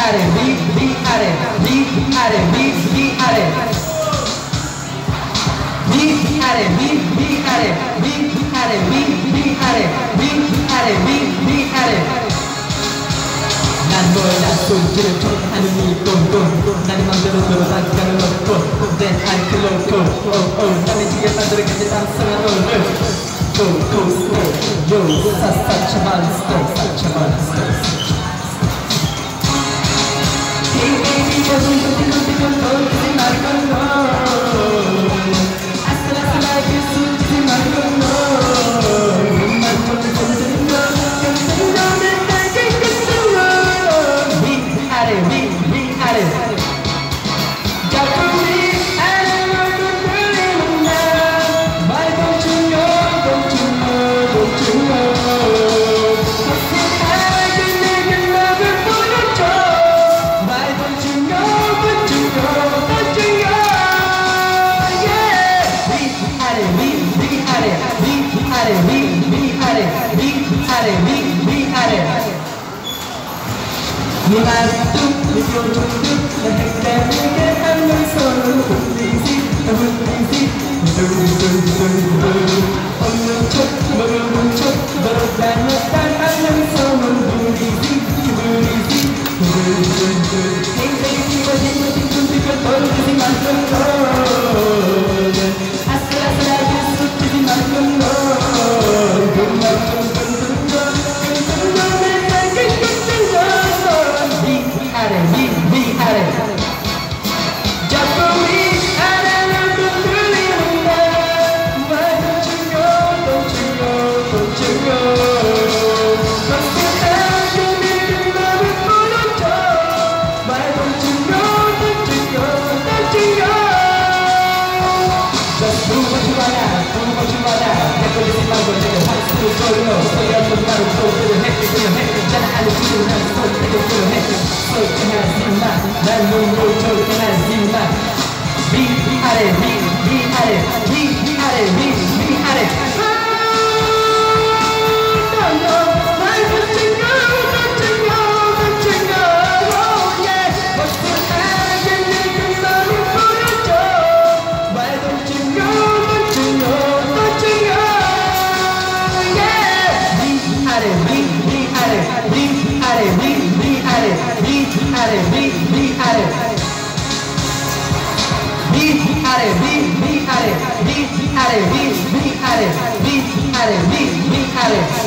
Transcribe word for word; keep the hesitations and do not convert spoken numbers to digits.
아래 위 위 아래 위 아래 위 위 아래 위 아래 위 위 아래 위 아래 위 위 아래 위 아래 위 위 아래 난 몰라 손질을 통하는 이 똥똥 나는 맘대로 돌아가는 없고 Then I can loco oh oh 남의 지게 만들어가지 남성한 오늘 Go go slow yo such a monster such a monster Hey baby you're going to be looking for gold in my control Hasta la semana que sucede in my control My control is in love 아래 위 위 아래 자꾸 위 아래로 돌리는 나 My don't you know don't you know don't you know 어색하게 내게 너를 보여줘 My don't you know don't you know don't you know Yeah 위 아래 위 위 아래 위 아래 위 위 아래 위 아래 위 위 아래 네 말뚝 네 표정뚝 내 헷갈리게 하는 손으로 흔들리지 흔들리지 흔들리지 없는 척 모르는 척 너로 다녔단 하는 손으로 흔들리지 흔들리지 흔들리지 굉장히 기뻐진 tingtingting을 돌리지 만큼 넌 아슬아슬하게 쏟지지 만큼 넌 그만큼 흔든 건 흔든 건내 생긴 끝인 건 아래 위 위 아래 자꾸 위 아래를 흔들리는 나 Why don't you go don't you go don't you go 어색하게 내게 너를 보여줘 Why don't you go don't you go don't you go Just do what you wanna do what you wanna 해버리지 말고 내가 할수록 돌려 소리없는 나를 보기를 해 그냥 해 괜찮아 아니 지금 난 선택을 해 솔직하지마 난 눈물 절대하지마 위 아래 위 위 아래 위 아래 위 위 아래 No no 날 붙인 거 붙인 거 붙인 거 Oh yeah 어색하게 내게 너를 보여줘 Why don't you go don't you go don't you go Yeah 위 아래 위 위 아래 위 아래 위 위 아래 위 아래 위 위 아래 위 아래 위 위 아래 위 아래 위 위 아래 위 아래 위 위 아래